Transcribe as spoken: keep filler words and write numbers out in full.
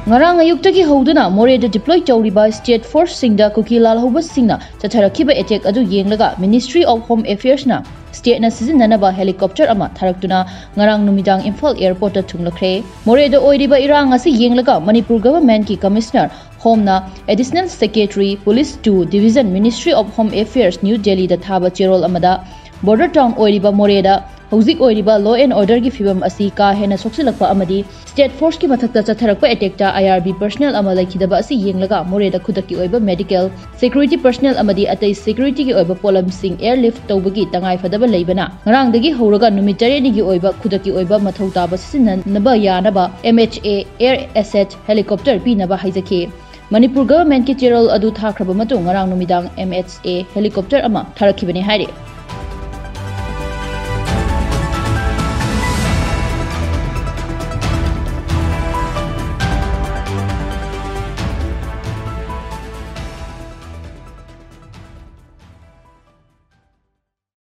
ngarang ayuktagi hoduna more da deploy tawriba state force singda kukilal hoba singna chatharakiba attack adu yenglaga Ministry of Home Affairs na state na sijinanba helicopter ama tharaktuna ngarang numidang Imphal airport ta thunglakre more da oiriba irang asi yenglaga Manipur government ki commissioner Home na additional secretary police two division Ministry of Home Affairs New Delhi da thaba cherol amada border town oiriba more da hauzik oiriba law and order gi fibam asi ka hena soksilakpa amadi state force ki mathakta chatharakpa attack ta I R B personnel ama laikhidaba asi yenglaga more da khudaki oiba medical security personnel amadi atai security gi oiba polam sing airlift tawbagi tangai fadaba leibana ngarang dagi horaga numit tare ni gi oiba khudaki oiba mathau taba sinan naba yanaba M H A air asset helicopter pi naba haijaki Manipur government ki cherol adu thakraba matung ngarang numidang M H A helicopter ama tharakhibani haire